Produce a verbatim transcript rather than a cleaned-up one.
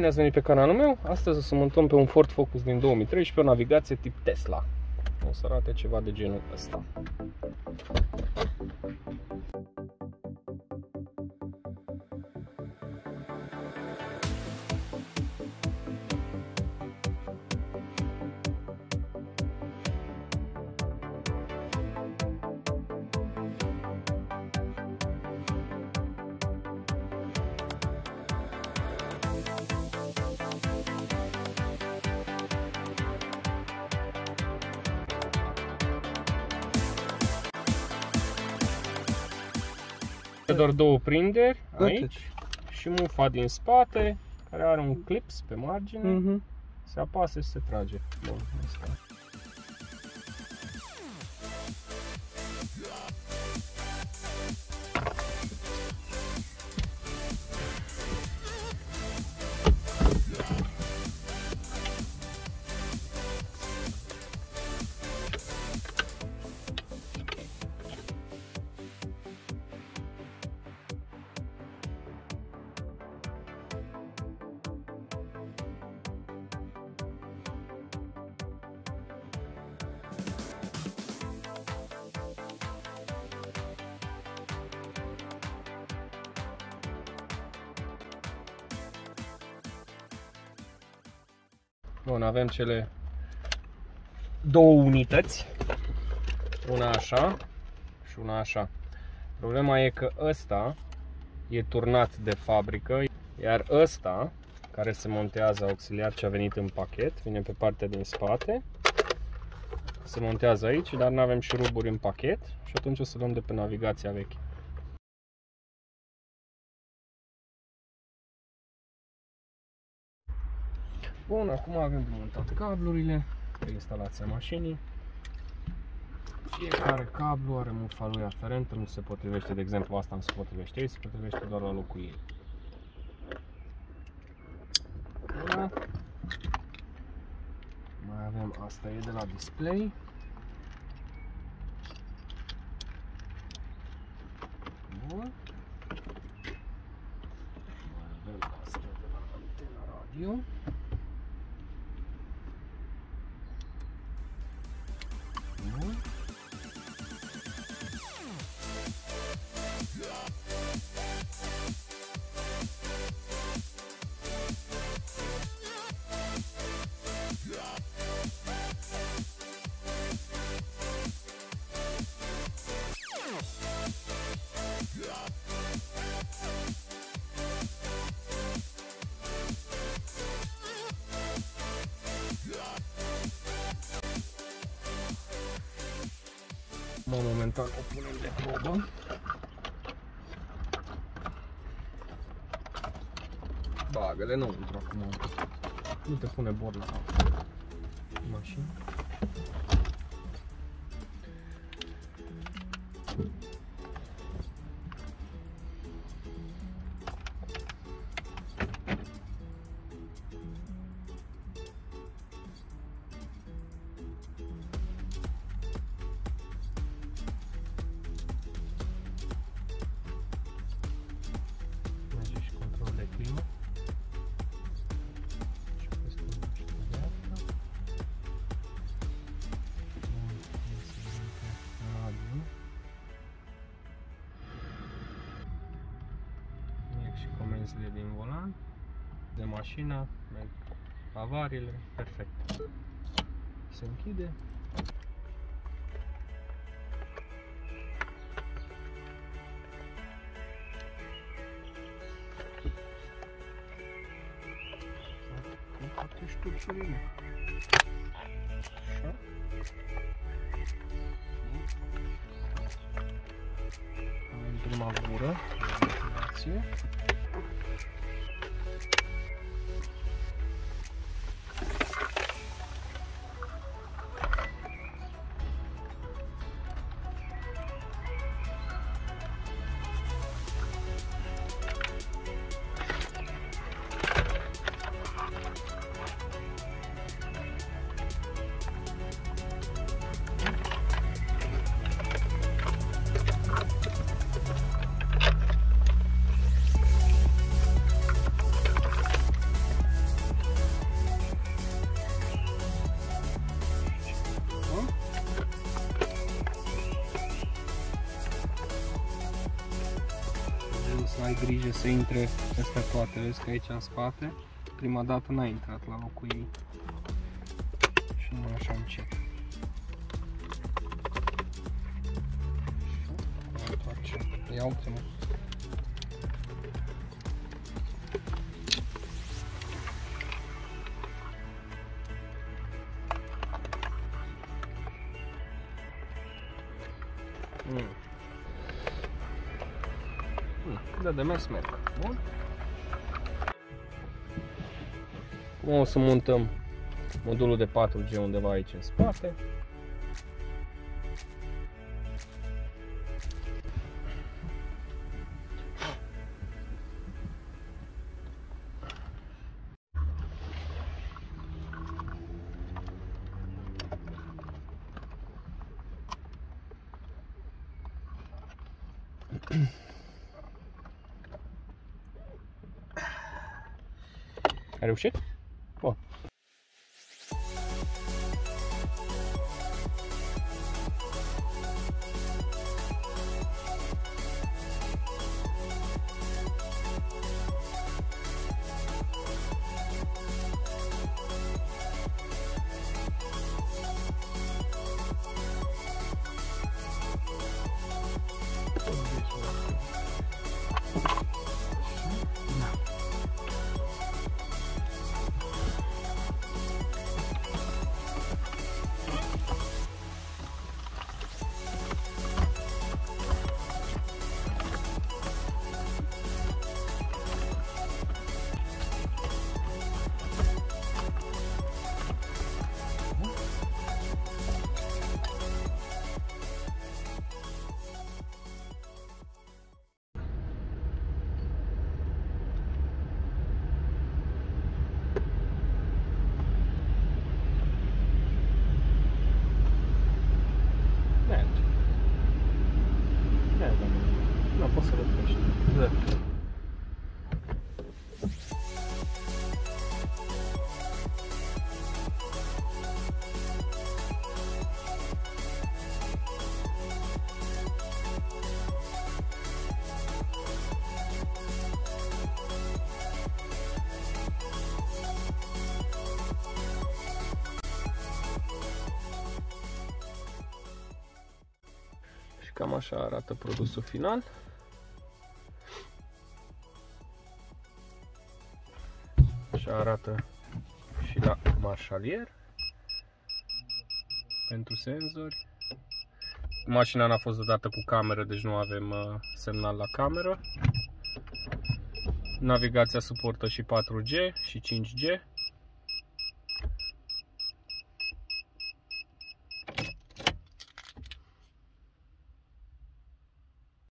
bine ați venit pe canalul meu. Astăzi o să montăm pe un Ford Focus din două mii treisprezece o navigație tip Tesla. O să arate ceva de genul ăsta. Doar două prinderi aici și mufa din spate care are un clips pe margine. Uh-huh. Se apasă și se trage. Bun, asta. Bun, avem cele două unități, una așa și una așa. Problema e că ăsta e turnat de fabrică, iar ăsta, care se montează auxiliar, ce a venit în pachet, vine pe partea din spate, se montează aici, dar nu avem șuruburi în pachet și atunci o să luăm de pe navigația veche. Bun, acum avem montat cablurile de instalația mașinii. Fiecare cablu are mufa lui aferentă, nu se potrivește, de exemplu asta nu se potrivește aici, se potrivește doar la locul ei. Bun. Mai avem, asta e de la display. Bun. Mai avem asta de la antena radio. Momentan o punem de probă. Bagă-le înăuntru acum. Nu te pune bor la mașină. Comenzile din volan, de mașină, avariile, perfect. Se închide. Așa. Avem prima gură de ventilație. grijă să intre astea toate. Vezi că aici în spate, prima dată n-a intrat la locul ei. Și nu așa încet. Ia uite-mă. Mm. Da, de mers merg. Bun. O să montăm modulul de patru G undeva aici în spate. Ai reușit? Bun. Nu poți să răpești. Da. Cam așa arată produsul final. Așa arată și la marșalier pentru senzori. Mașina n-a fost dată cu cameră, deci nu avem uh, semnal la cameră. Navigația suportă și patru G și cinci G.